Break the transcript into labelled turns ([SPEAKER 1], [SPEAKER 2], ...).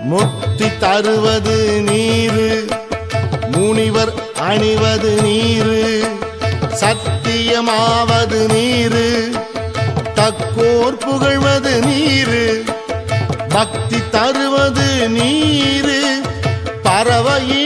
[SPEAKER 1] முக்தி தருவது நீரு, முனிவர் அணிவது நீரு, சத்தியமாவது நீரு, தக்கோர் புகழ்வது நீரு, பக்தி தருவது நீரு, பறவையின்